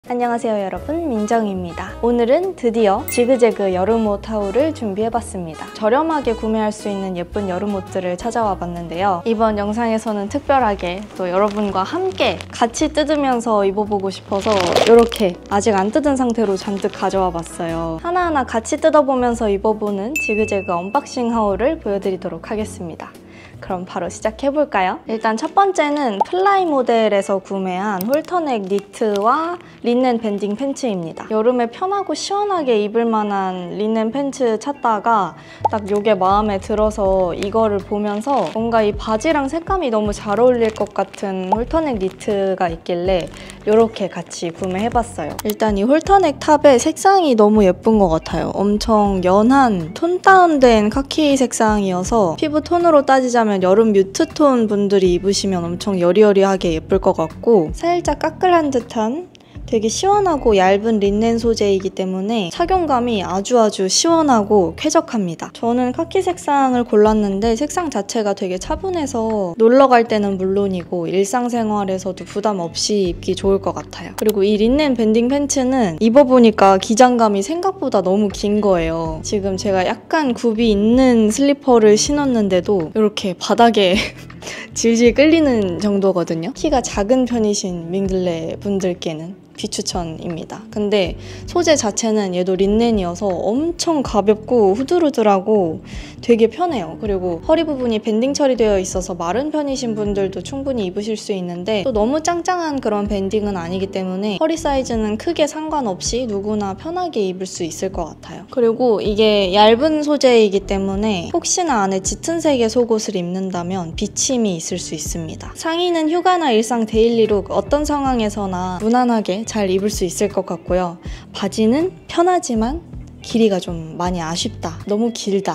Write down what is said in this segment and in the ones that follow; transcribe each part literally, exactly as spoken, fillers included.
안녕하세요 여러분, 민정입니다. 오늘은 드디어 지그재그 여름옷 하울을 준비해봤습니다. 저렴하게 구매할 수 있는 예쁜 여름옷들을 찾아와 봤는데요. 이번 영상에서는 특별하게 또 여러분과 함께 같이 뜯으면서 입어보고 싶어서 이렇게 아직 안 뜯은 상태로 잔뜩 가져와 봤어요. 하나하나 같이 뜯어보면서 입어보는 지그재그 언박싱 하울을 보여드리도록 하겠습니다. 그럼 바로 시작해볼까요? 일단 첫 번째는 플라이 모델에서 구매한 홀터넥 니트와 린넨 밴딩 팬츠입니다. 여름에 편하고 시원하게 입을 만한 린넨 팬츠 찾다가 딱 이게 마음에 들어서 이거를 보면서 뭔가 이 바지랑 색감이 너무 잘 어울릴 것 같은 홀터넥 니트가 있길래 이렇게 같이 구매해봤어요. 일단 이 홀터넥 탑의 색상이 너무 예쁜 것 같아요. 엄청 연한 톤 다운된 카키 색상이어서 피부 톤으로 따지자면 여름 뮤트톤 분들이 입으시면 엄청 여리여리하게 예쁠 것 같고, 살짝 까끌한 듯한 되게 시원하고 얇은 린넨 소재이기 때문에 착용감이 아주 아주 시원하고 쾌적합니다. 저는 카키 색상을 골랐는데 색상 자체가 되게 차분해서 놀러 갈 때는 물론이고 일상생활에서도 부담 없이 입기 좋을 것 같아요. 그리고 이 린넨 밴딩 팬츠는 입어보니까 기장감이 생각보다 너무 긴 거예요. 지금 제가 약간 굽이 있는 슬리퍼를 신었는데도 이렇게 바닥에 질질 끌리는 정도거든요. 키가 작은 편이신 밍글레 분들께는 비추천입니다. 근데 소재 자체는 얘도 린넨이어서 엄청 가볍고 후들후들하고 되게 편해요. 그리고 허리 부분이 밴딩 처리되어 있어서 마른 편이신 분들도 충분히 입으실 수 있는데 또 너무 짱짱한 그런 밴딩은 아니기 때문에 허리 사이즈는 크게 상관없이 누구나 편하게 입을 수 있을 것 같아요. 그리고 이게 얇은 소재이기 때문에 혹시나 안에 짙은 색의 속옷을 입는다면 비침이 있을 수 있습니다. 상의는 휴가나 일상 데일리룩 어떤 상황에서나 무난하게 잘 입을 수 있을 것 같고요. 바지는 편하지만 길이가 좀 많이 아쉽다. 너무 길다.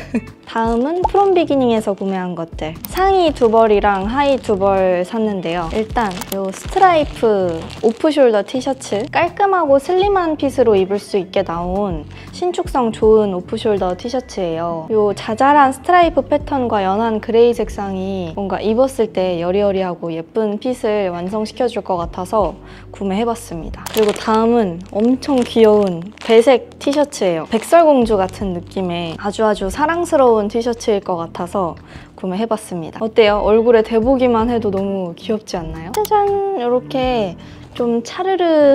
다음은 프롬 비기닝에서 구매한 것들. 상의 두 벌이랑 하의 두 벌 샀는데요. 일단 이 스트라이프 오프숄더 티셔츠, 깔끔하고 슬림한 핏으로 입을 수 있게 나온 신축성 좋은 오프숄더 티셔츠예요. 이 자잘한 스트라이프 패턴과 연한 그레이 색상이 뭔가 입었을 때 여리여리하고 예쁜 핏을 완성시켜줄 것 같아서 구매해봤습니다. 그리고 다음은 엄청 귀여운 배색 티셔츠예요. 백설공주 같은 느낌의 아주 아주 사랑스러운 티셔츠일 것 같아서 구매해봤습니다. 어때요? 얼굴에 대보기만 해도 너무 귀엽지 않나요? 짜잔! 이렇게 좀 차르르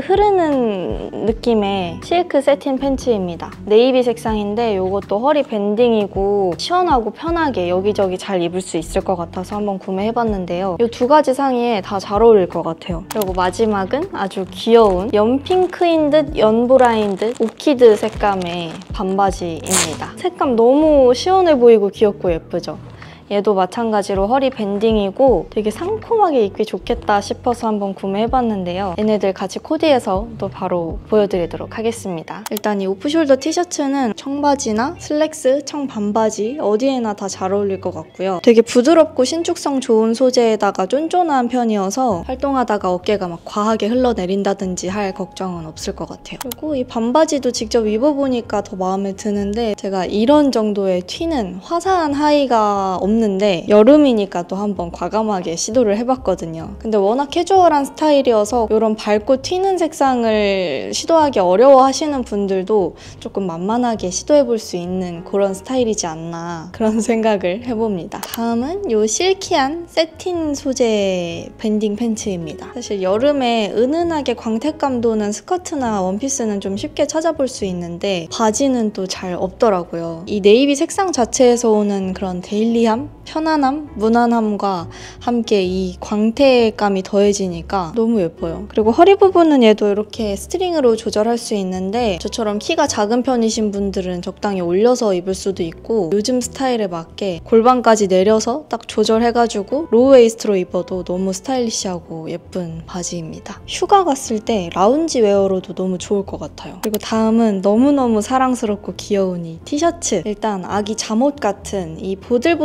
흐르는 느낌의 실크 세틴 팬츠입니다. 네이비 색상인데 이것도 허리 밴딩이고 시원하고 편하게 여기저기 잘 입을 수 있을 것 같아서 한번 구매해봤는데요. 이 두 가지 상의에 다 잘 어울릴 것 같아요. 그리고 마지막은 아주 귀여운 연핑크인 듯 연보라인 듯 오키드 색감의 반바지입니다. 색감 너무 시원해 보이고 귀엽고 예쁘죠? 얘도 마찬가지로 허리 밴딩이고 되게 상콤하게 입기 좋겠다 싶어서 한번 구매해봤는데요. 얘네들 같이 코디해서 또 바로 보여드리도록 하겠습니다. 일단 이 오프숄더 티셔츠는 청바지나 슬랙스, 청반바지 어디에나 다 잘 어울릴 것 같고요. 되게 부드럽고 신축성 좋은 소재에다가 쫀쫀한 편이어서 활동하다가 어깨가 막 과하게 흘러내린다든지 할 걱정은 없을 것 같아요. 그리고 이 반바지도 직접 입어보니까 더 마음에 드는데, 제가 이런 정도의 튀는 화사한 하의가 없는 는데 여름이니까 또 한번 과감하게 시도를 해봤거든요. 근데 워낙 캐주얼한 스타일이어서 이런 밝고 튀는 색상을 시도하기 어려워하시는 분들도 조금 만만하게 시도해볼 수 있는 그런 스타일이지 않나 그런 생각을 해봅니다. 다음은 이 실키한 세틴 소재 밴딩 팬츠입니다. 사실 여름에 은은하게 광택감 도는 스커트나 원피스는 좀 쉽게 찾아볼 수 있는데 바지는 또 잘 없더라고요. 이 네이비 색상 자체에서 오는 그런 데일리함? 편안함, 무난함과 함께 이 광택감이 더해지니까 너무 예뻐요. 그리고 허리 부분은 얘도 이렇게 스트링으로 조절할 수 있는데 저처럼 키가 작은 편이신 분들은 적당히 올려서 입을 수도 있고 요즘 스타일에 맞게 골반까지 내려서 딱 조절해가지고 로우웨이스트로 입어도 너무 스타일리시하고 예쁜 바지입니다. 휴가 갔을 때 라운지 웨어로도 너무 좋을 것 같아요. 그리고 다음은 너무너무 사랑스럽고 귀여운 이 티셔츠. 일단 아기 잠옷 같은 이 보들보들한 소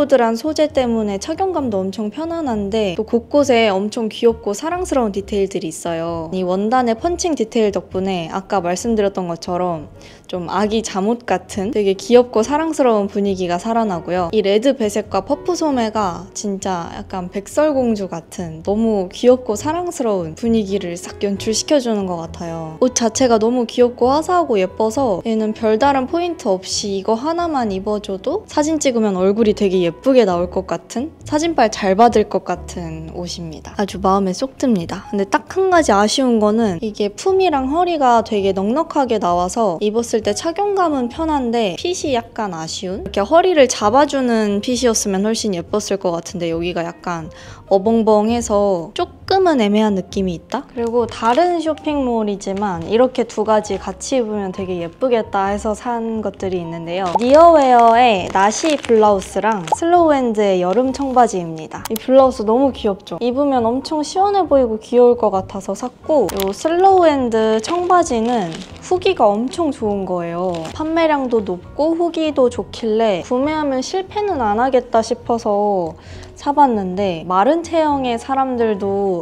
소재 때문에 착용감도 엄청 편안한데 또 곳곳에 엄청 귀엽고 사랑스러운 디테일들이 있어요. 이 원단의 펀칭 디테일 덕분에 아까 말씀드렸던 것처럼 좀 아기 잠옷 같은 되게 귀엽고 사랑스러운 분위기가 살아나고요. 이 레드 배색과 퍼프 소매가 진짜 약간 백설공주 같은 너무 귀엽고 사랑스러운 분위기를 싹 연출시켜주는 것 같아요. 옷 자체가 너무 귀엽고 화사하고 예뻐서 얘는 별다른 포인트 없이 이거 하나만 입어줘도 사진 찍으면 얼굴이 되게 예쁘게 나올 것 같은, 사진빨 잘 받을 것 같은 옷입니다. 아주 마음에 쏙 듭니다. 근데 딱 한 가지 아쉬운 거는 이게 품이랑 허리가 되게 넉넉하게 나와서 입었을 때 착용감은 편한데 핏이 약간 아쉬운? 이렇게 허리를 잡아주는 핏이었으면 훨씬 예뻤을 것 같은데 여기가 약간 어벙벙해서 조금은 애매한 느낌이 있다? 그리고 다른 쇼핑몰이지만 이렇게 두 가지 같이 입으면 되게 예쁘겠다 해서 산 것들이 있는데요. 니어웨어의 나시 블라우스랑 슬로우핸드의 여름 청바지입니다. 이 블라우스 너무 귀엽죠? 입으면 엄청 시원해 보이고 귀여울 것 같아서 샀고, 이 슬로우핸드 청바지는 후기가 엄청 좋은 거예요. 판매량도 높고 후기도 좋길래 구매하면 실패는 안 하겠다 싶어서 사봤는데 마른 체형의 사람들도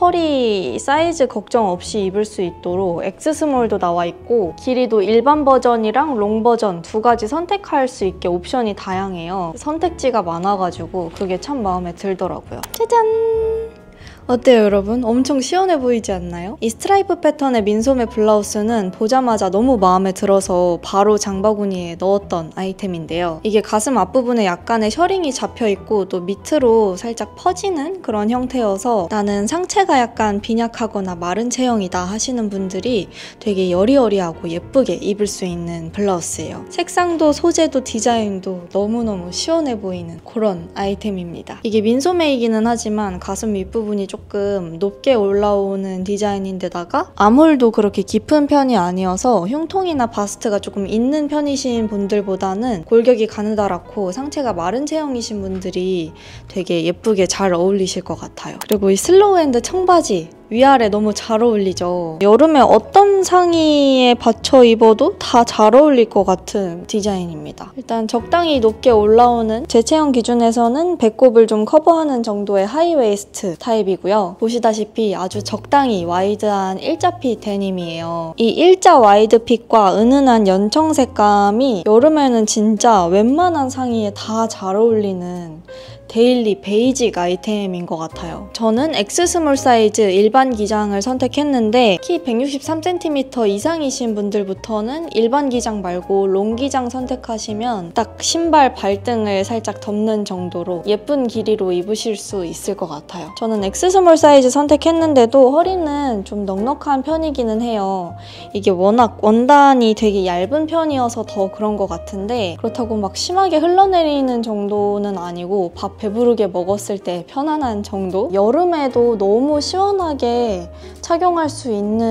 허리 사이즈 걱정 없이 입을 수 있도록 엑스스몰도 나와 있고 길이도 일반 버전이랑 롱 버전 두 가지 선택할 수 있게 옵션이 다양해요. 선택지가 많아가지고 그게 참 마음에 들더라고요. 짜잔! 어때요 여러분? 엄청 시원해 보이지 않나요? 이 스트라이프 패턴의 민소매 블라우스는 보자마자 너무 마음에 들어서 바로 장바구니에 넣었던 아이템인데요. 이게 가슴 앞부분에 약간의 셔링이 잡혀있고 또 밑으로 살짝 퍼지는 그런 형태여서 나는 상체가 약간 빈약하거나 마른 체형이다 하시는 분들이 되게 여리여리하고 예쁘게 입을 수 있는 블라우스예요. 색상도 소재도 디자인도 너무너무 시원해 보이는 그런 아이템입니다. 이게 민소매이기는 하지만 가슴 윗부분이 조금 높게 올라오는 디자인인데다가 아몰도 그렇게 깊은 편이 아니어서 흉통이나 바스트가 조금 있는 편이신 분들보다는 골격이 가느다랗고 상체가 마른 체형이신 분들이 되게 예쁘게 잘 어울리실 것 같아요. 그리고 이 슬로우핸드 청바지 위아래 너무 잘 어울리죠. 여름에 어떤 상의에 받쳐 입어도 다 잘 어울릴 것 같은 디자인입니다. 일단 적당히 높게 올라오는 제 체형 기준에서는 배꼽을 좀 커버하는 정도의 하이웨이스트 타입이고요. 보시다시피 아주 적당히 와이드한 일자핏 데님이에요. 이 일자 와이드핏과 은은한 연청 색감이 여름에는 진짜 웬만한 상의에 다 잘 어울리는 데일리 베이직 아이템인 것 같아요. 저는 엑스 스몰 사이즈 일반 기장을 선택했는데 키 백육십삼 센티미터 이상이신 분들부터는 일반 기장 말고 롱 기장 선택하시면 딱 신발 발등을 살짝 덮는 정도로 예쁜 길이로 입으실 수 있을 것 같아요. 저는 엑스 스몰 사이즈 선택했는데도 허리는 좀 넉넉한 편이기는 해요. 이게 워낙 원단이 되게 얇은 편이어서 더 그런 것 같은데 그렇다고 막 심하게 흘러내리는 정도는 아니고 밥 배부르게 먹었을 때 편안한 정도? 여름에도 너무 시원하게 착용할 수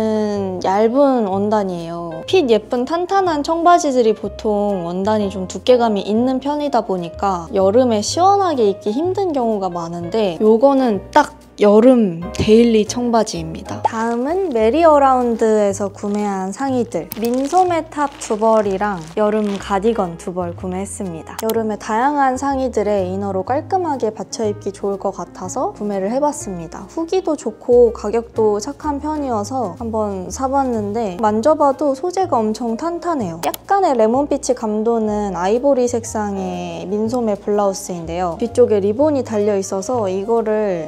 있는 얇은 원단이에요. 핏 예쁜 탄탄한 청바지들이 보통 원단이 좀 두께감이 있는 편이다 보니까 여름에 시원하게 입기 힘든 경우가 많은데 요거는 딱 여름 데일리 청바지입니다. 다음은 메리어라운드에서 구매한 상의들. 민소매 탑 두 벌이랑 여름 가디건 두 벌 구매했습니다. 여름에 다양한 상의들에 이너로 깔끔하게 받쳐 입기 좋을 것 같아서 구매를 해봤습니다. 후기도 좋고 가격도 착한 편이어서 한번 사봤는데 만져봐도 소재가 엄청 탄탄해요. 약간의 레몬빛이 감도는 아이보리 색상의 민소매 블라우스인데요. 뒤쪽에 리본이 달려있어서 이거를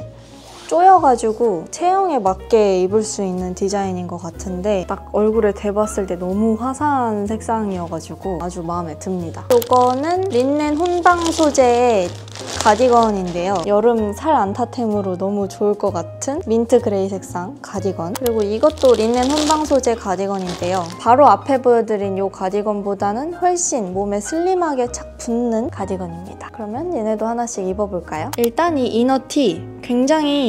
조여가지고 체형에 맞게 입을 수 있는 디자인인 것 같은데 딱 얼굴에 대봤을 때 너무 화사한 색상이어가지고 아주 마음에 듭니다. 이거는 린넨 혼방 소재의 가디건인데요. 여름 살 안타템으로 너무 좋을 것 같은 민트 그레이 색상 가디건. 그리고 이것도 린넨 혼방 소재 가디건인데요. 바로 앞에 보여드린 이 가디건보다는 훨씬 몸에 슬림하게 착 붙는 가디건입니다. 그러면 얘네도 하나씩 입어볼까요? 일단 이 이너티 굉장히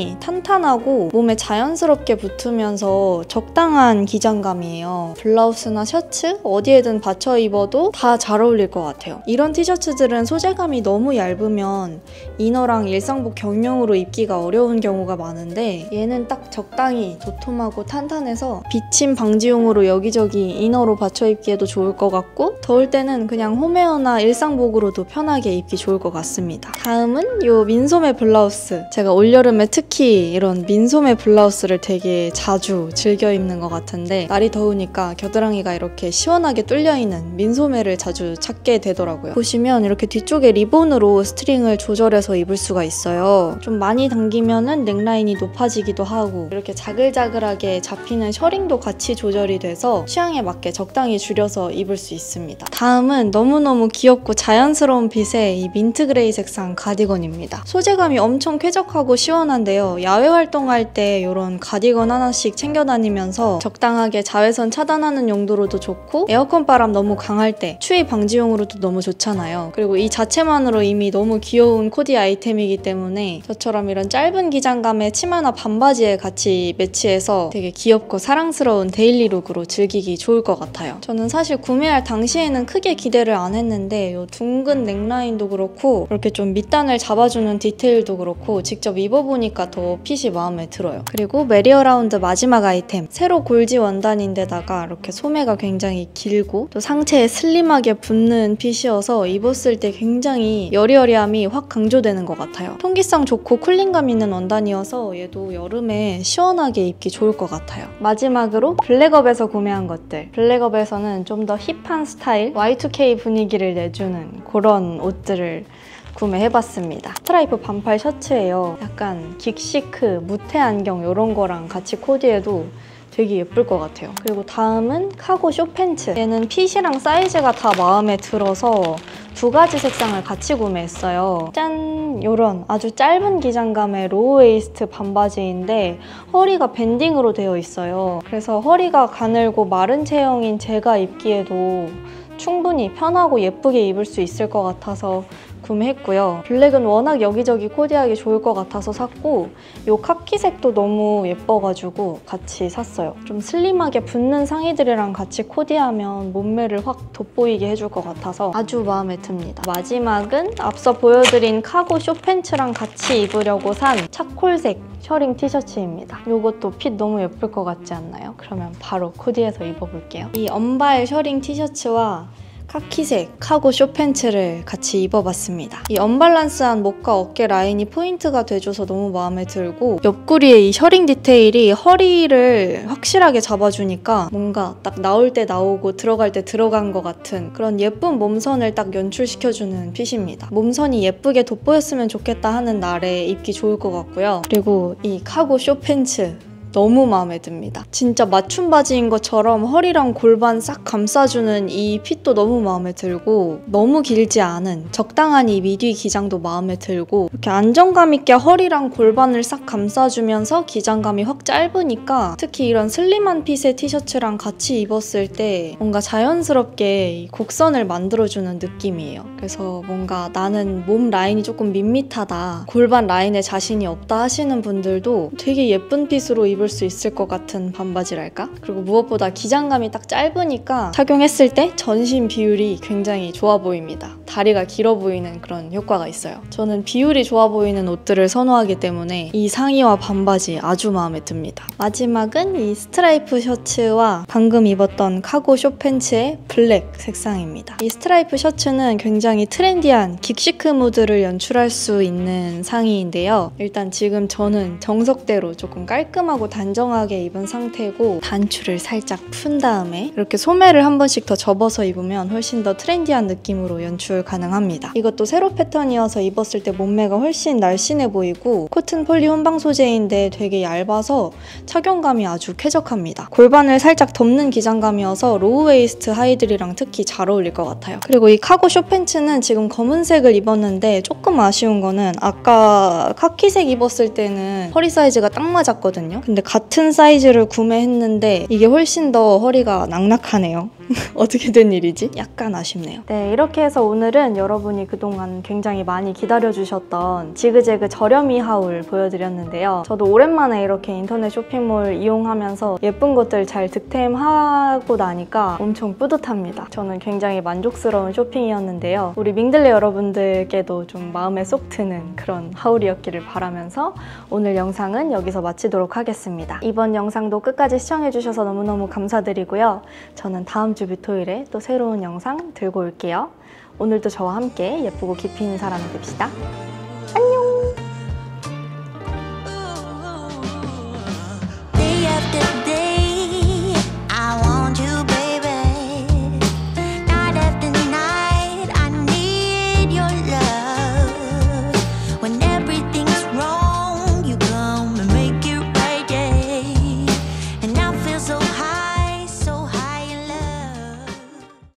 기장감이 탄탄하고 몸에 자연스럽게 붙으면서 적당한 기장감이에요. 블라우스나 셔츠 어디에든 받쳐 입어도 다 잘 어울릴 것 같아요. 이런 티셔츠들은 소재감이 너무 얇으면 이너랑 일상복 경용으로 입기가 어려운 경우가 많은데 얘는 딱 적당히 도톰하고 탄탄해서 비침 방지용으로 여기저기 이너로 받쳐 입기에도 좋을 것 같고 더울 때는 그냥 홈웨어나 일상복으로도 편하게 입기 좋을 것 같습니다. 다음은 이 민소매 블라우스. 제가 올여름에 특히 이런 민소매 블라우스를 되게 자주 즐겨 입는 것 같은데 날이 더우니까 겨드랑이가 이렇게 시원하게 뚫려있는 민소매를 자주 찾게 되더라고요. 보시면 이렇게 뒤쪽에 리본으로 스트링을 조절해서 입을 수가 있어요. 좀 많이 당기면은 넥라인이 높아지기도 하고 이렇게 자글자글하게 잡히는 셔링도 같이 조절이 돼서 취향에 맞게 적당히 줄여서 입을 수 있습니다. 다음은 너무너무 귀엽고 자연스러운 빛의 이 민트 그레이 색상 가디건입니다. 소재감이 엄청 쾌적하고 시원한데요. 야외 활동할 때 이런 가디건 하나씩 챙겨 다니면서 적당하게 자외선 차단하는 용도로도 좋고 에어컨 바람 너무 강할 때 추위 방지용으로도 너무 좋잖아요. 그리고 이 자체만으로 이미 너무 귀여운 코디 아이템이기 때문에 저처럼 이런 짧은 기장감의 치마나 반바지에 같이 매치해서 되게 귀엽고 사랑스러운 데일리 룩으로 즐기기 좋을 것 같아요. 저는 사실 구매할 당시에는 크게 기대를 안 했는데 이 둥근 넥라인도 그렇고 이렇게 좀 밑단을 잡아주는 디테일도 그렇고 직접 입어보니까 더 핏이 마음에 들어요. 그리고 메리어라운드 마지막 아이템. 세로 골지 원단인데다가 이렇게 소매가 굉장히 길고 또 상체에 슬림하게 붙는 핏이어서 입었을 때 굉장히 여리여리함이 확 강조되는 것 같아요. 통기성 좋고 쿨링감 있는 원단이어서 얘도 여름에 시원하게 입기 좋을 것 같아요. 마지막으로 블랙업에서 구매한 것들. 블랙업에서는 좀 더 힙한 스타일, 와이 투 케이 분위기를 내주는 그런 옷들을 구매해봤습니다. 스트라이프 반팔 셔츠예요. 약간 긱시크, 무태 안경 이런 거랑 같이 코디해도 되게 예쁠 것 같아요. 그리고 다음은 카고 숏팬츠. 얘는 핏이랑 사이즈가 다 마음에 들어서 두 가지 색상을 같이 구매했어요. 짠! 요런 아주 짧은 기장감의 로우 웨이스트 반바지인데 허리가 밴딩으로 되어 있어요. 그래서 허리가 가늘고 마른 체형인 제가 입기에도 충분히 편하고 예쁘게 입을 수 있을 것 같아서 구매했고요. 블랙은 워낙 여기저기 코디하기 좋을 것 같아서 샀고 이 카키색도 너무 예뻐가지고 같이 샀어요. 좀 슬림하게 붙는 상의들이랑 같이 코디하면 몸매를 확 돋보이게 해줄 것 같아서 아주 마음에 듭니다. 마지막은 앞서 보여드린 카고 숏팬츠랑 같이 입으려고 산 차콜색 셔링 티셔츠입니다. 이것도 핏 너무 예쁠 것 같지 않나요? 그러면 바로 코디해서 입어볼게요. 이 언발 셔링 티셔츠와 카키색 카고 숏팬츠를 같이 입어봤습니다. 이 언밸런스한 목과 어깨 라인이 포인트가 돼줘서 너무 마음에 들고 옆구리에 이 셔링 디테일이 허리를 확실하게 잡아주니까 뭔가 딱 나올 때 나오고 들어갈 때 들어간 것 같은 그런 예쁜 몸선을 딱 연출시켜주는 핏입니다. 몸선이 예쁘게 돋보였으면 좋겠다 하는 날에 입기 좋을 것 같고요. 그리고 이 카고 숏팬츠 너무 마음에 듭니다. 진짜 맞춤 바지인 것처럼 허리랑 골반 싹 감싸주는 이 핏도 너무 마음에 들고 너무 길지 않은 적당한 이 미디 기장도 마음에 들고 이렇게 안정감 있게 허리랑 골반을 싹 감싸주면서 기장감이 확 짧으니까 특히 이런 슬림한 핏의 티셔츠랑 같이 입었을 때 뭔가 자연스럽게 이 곡선을 만들어주는 느낌이에요. 그래서 뭔가 나는 몸 라인이 조금 밋밋하다, 골반 라인에 자신이 없다 하시는 분들도 되게 예쁜 핏으로 입을 수 있을 것 같은 반바지랄까? 그리고 무엇보다 기장감이 딱 짧으니까 착용했을 때 전신 비율이 굉장히 좋아 보입니다. 다리가 길어 보이는 그런 효과가 있어요. 저는 비율이 좋아 보이는 옷들을 선호하기 때문에 이 상의와 반바지 아주 마음에 듭니다. 마지막은 이 스트라이프 셔츠와 방금 입었던 카고 숏팬츠의 블랙 색상입니다. 이 스트라이프 셔츠는 굉장히 트렌디한 긱시크 무드를 연출할 수 있는 상의인데요. 일단 지금 저는 정석대로 조금 깔끔하고 단정하게 입은 상태고 단추를 살짝 푼 다음에 이렇게 소매를 한 번씩 더 접어서 입으면 훨씬 더 트렌디한 느낌으로 연출 가능합니다. 이것도 세로 패턴이어서 입었을 때 몸매가 훨씬 날씬해 보이고 코튼 폴리 혼방 소재인데 되게 얇아서 착용감이 아주 쾌적합니다. 골반을 살짝 덮는 기장감이어서 로우 웨이스트 하이들이랑 특히 잘 어울릴 것 같아요. 그리고 이 카고 숏팬츠는 지금 검은색을 입었는데 조금 아쉬운 거는 아까 카키색 입었을 때는 허리 사이즈가 딱 맞았거든요. 근데 같은 사이즈를 구매했는데 이게 훨씬 더 허리가 낙낙하네요. 어떻게 된 일이지? 약간 아쉽네요. 네, 이렇게 해서 오늘은 여러분이 그동안 굉장히 많이 기다려주셨던 지그재그 저렴이 하울 보여드렸는데요. 저도 오랜만에 이렇게 인터넷 쇼핑몰 이용하면서 예쁜 것들 잘 득템하고 나니까 엄청 뿌듯합니다. 저는 굉장히 만족스러운 쇼핑이었는데요. 우리 밍들레 여러분들께도 좀 마음에 쏙 드는 그런 하울이었기를 바라면서 오늘 영상은 여기서 마치도록 하겠습니다. 이번 영상도 끝까지 시청해주셔서 너무너무 감사드리고요. 저는 다음 주 뮤토일에 또 새로운 영상 들고 올게요. 오늘도 저와 함께 예쁘고 깊이 있는 사람이 됩시다.